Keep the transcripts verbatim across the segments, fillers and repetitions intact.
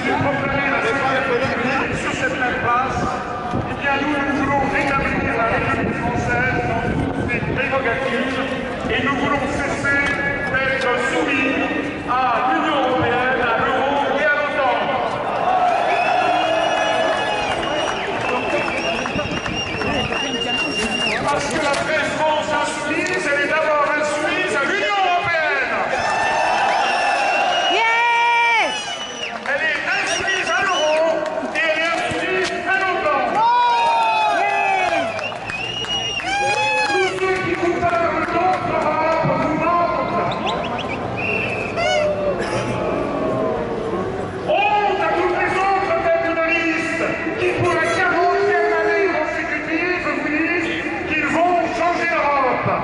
j'ai proclamé la cinquième République sur cette même place, eh bien nous, nous voulons rétablir la République française dans toutes ses prérogatives et nous voulons cesser d'être soumis à l'Union européenne, à l'euro et à l'OTAN. Parce que la vraie France insoumise, elle est d'abord insoumise à l'Union européenne. Yeah. Elle est insoumise à l'euro et elle est insoumise à l'OTAN. Yeah. Tous ceux qui vous parlent de l'autre Europe vous mentent. Honte à toutes les autres têtes de liste qui, pour la quarantième année consécutive, vous disent qu'ils vont changer l'Europe.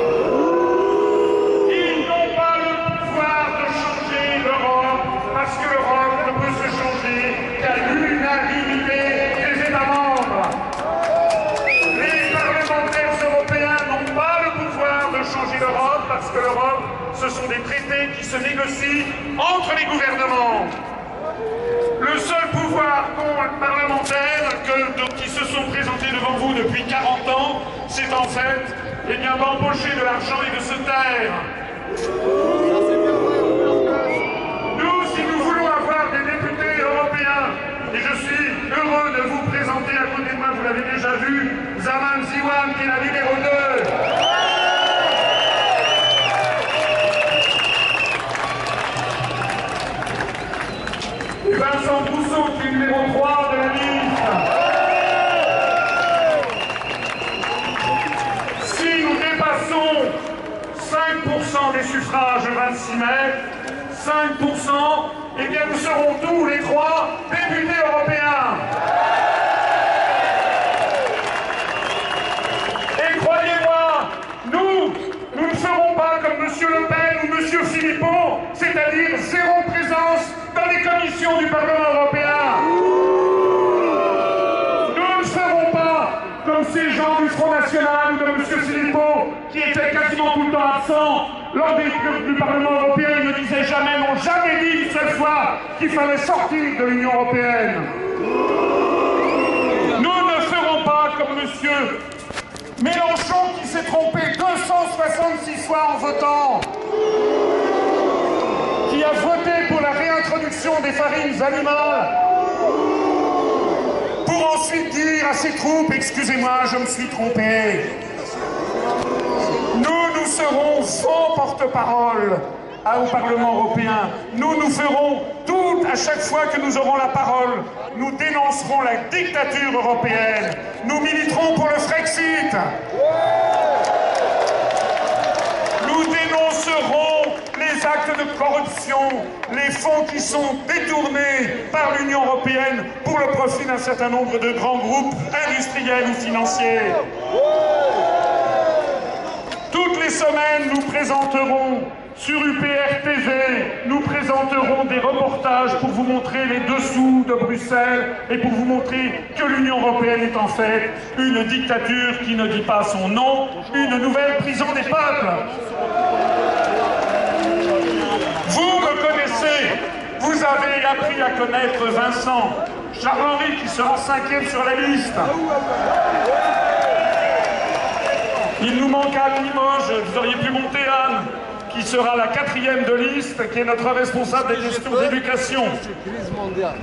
Ils n'ont pas le pouvoir de changer l'Europe parce que l'Europe ne peut se changer qu'à l'unanimité des États membres. Les parlementaires européens n'ont pas le pouvoir de changer l'Europe parce que l'Europe, ce sont des traités qui se négocient entre les gouvernements. Le seul pouvoir qu'ont les parlementaires que, de- qui se sont présentés devant vous depuis quarante ans, c'est en fait eh bien, d'embaucher de l'argent et de se taire. Nous, si nous voulons avoir des députés européens, et je suis heureux de vous présenter à côté de moi, vous l'avez déjà vu, Zaman Ziwan, qui est la numéro deux. Et Vincent Brousseau, qui est le numéro trois de la liste. Si nous dépassons cinq pour cent des suffrages le vingt-six mai, cinq pour cent, eh bien nous serons tous les trois députés européens. Et croyez-moi, nous, nous ne serons pas comme M. Le Pen ou M. Philippot, c'est-à-dire zéro présence dans les commissions du Parlement européen. Nous ne serons pas comme ces gens du Front National ou de M. Philippot qui étaient quasiment tout le temps absents lors des du Parlement européen. Ils ne disaient jamais, n'ont jamais dit une seule fois qu'il fallait sortir de l'Union européenne. Nous ne ferons pas comme M. Mélenchon qui s'est trompé deux cent soixante-six fois en votant, qui a voté pour la réintroduction des farines animales, pour ensuite dire à ses troupes, excusez-moi, je me suis trompé. Nous, nous serons vos porte-parole au Parlement européen. Nous, nous ferons tout, à chaque fois que nous aurons la parole, nous dénoncerons la dictature européenne. Nous militerons pour le Frexit. Nous dénoncerons les actes de corruption, les fonds qui sont détournés par l'Union européenne pour le profit d'un certain nombre de grands groupes industriels ou financiers. Toutes les semaines, nous présenterons sur U P R T V, nous présenterons des reportages pour vous montrer les dessous de Bruxelles et pour vous montrer que l'Union européenne est en fait une dictature qui ne dit pas son nom, une nouvelle prison des peuples. Vous me connaissez, vous avez appris à connaître Vincent, Charles-Henri qui sera cinquième sur la liste. Il nous manque Anne Limoges, vous auriez pu monter Anne, qui sera la quatrième de liste, qui est notre responsable des questions d'éducation. Crise mondiale.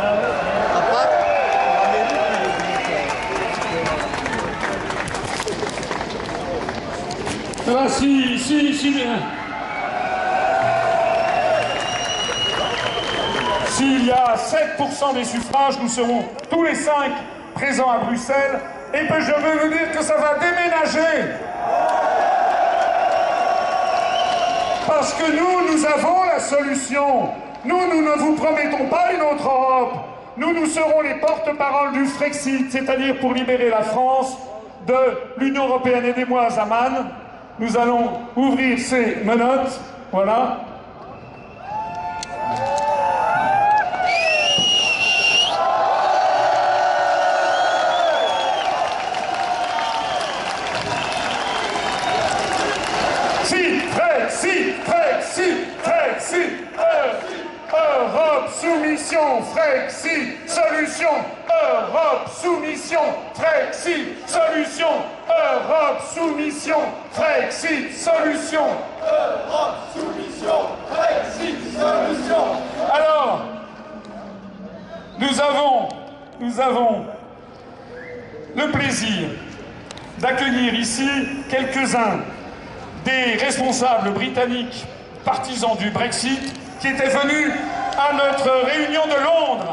Ah, si, si, si, bien. S'il y a sept pour cent des suffrages, nous serons tous les cinq présents à Bruxelles. Et puis je veux vous dire que ça va déménager. Parce que nous, nous avons la solution. Nous, nous ne vous promettons pas une autre Europe. Nous, nous serons les porte-parole du Frexit, c'est-à-dire pour libérer la France de l'Union européenne. Aidez-moi, Zaman. Nous allons ouvrir ces menottes. Voilà. Si, Frexit, Frexit, Frexit, Europe, Europe, soumission, Frexit, solution. Europe, soumission, Frexit, solution. Europe, soumission, Frexit, solution. Europe, soumission, Frexit, solution. Alors, nous avons, nous avons le plaisir d'accueillir ici quelques-uns des responsables britanniques partisans du Brexit qui étaient venus à notre réunion de Londres.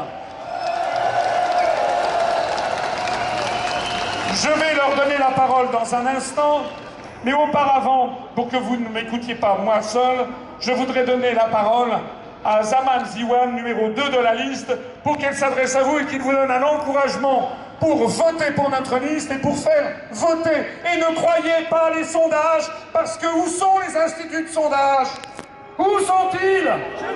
Je vais leur donner la parole dans un instant, mais auparavant, pour que vous ne m'écoutiez pas moi seul, je voudrais donner la parole à Zaman Ziwan, numéro deux de la liste, pour qu'elle s'adresse à vous et qu'il vous donne un encouragement pour voter pour notre liste et pour faire voter. Et ne croyez pas les sondages, parce que où sont les instituts de sondage? Où sont-ils?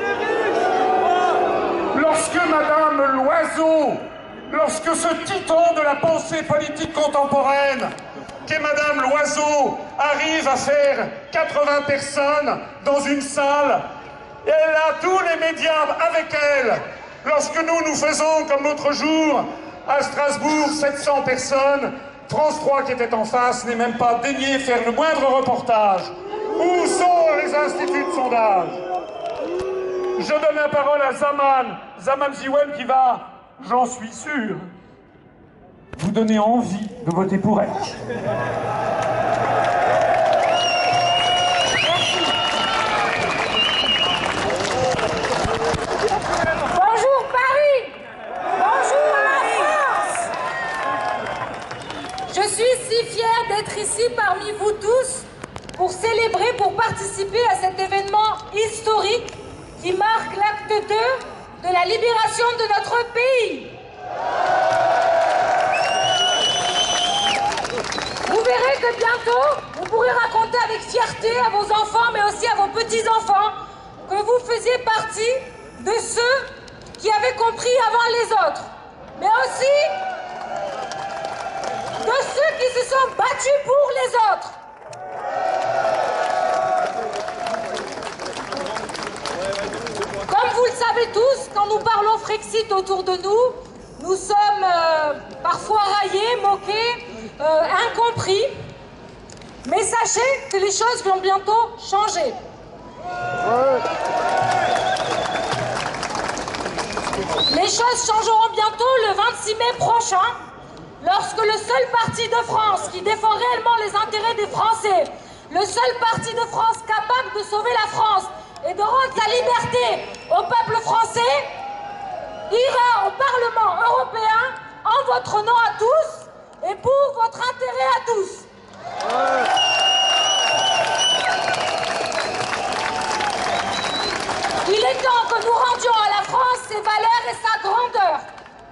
Lorsque Madame Loiseau, lorsque ce titan de la pensée politique contemporaine, qu'est Madame Loiseau, arrive à faire quatre-vingts personnes dans une salle, et elle a tous les médias avec elle. Lorsque nous, nous faisons, comme l'autre jour, à Strasbourg, sept cents personnes, France trois qui était en face n'est même pas daigné faire le moindre reportage. Où sont les instituts de sondage? Je donne la parole à Zaman, Zaman Ziwan qui va, j'en suis sûr, vous donner envie de voter pour elle. Bonjour Paris. Bonjour la France. Je suis si fière d'être ici parmi vous tous pour célébrer, pour participer à cet événement historique qui marque l'acte deux de la libération de notre pays. Vous verrez que bientôt, vous pourrez raconter avec fierté à vos enfants, mais aussi à vos petits-enfants, que vous faisiez partie de ceux qui avaient compris avant les autres, mais aussi de ceux qui se sont battus pour les autres. Comme vous le savez tous, quand nous parlons Frexit autour de nous, nous sommes euh, parfois raillés, moqués, euh, incompris. Mais sachez que les choses vont bientôt changer. Les choses changeront bientôt le vingt-six mai prochain, lorsque le seul parti de France qui défend réellement les intérêts des Français, le seul parti de France capable de sauver la France et de rendre sa liberté au peuple français, ira au Parlement européen en votre nom à tous et pour votre intérêt à tous. Il est temps que nous rendions à la France ses valeurs et sa grandeur.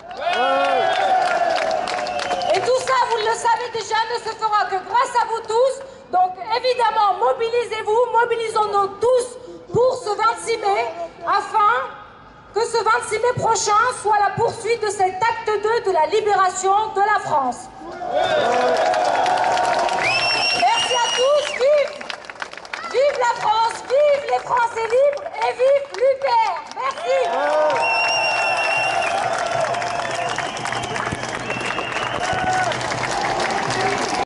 Et tout ça, vous le savez déjà, ne se fera que grâce à vous tous. Donc évidemment, mobilisez-vous, mobilisons-nous tous pour ce vingt-six mai, afin que ce vingt-six mai prochain soit la poursuite de cet acte deux de la libération de la France.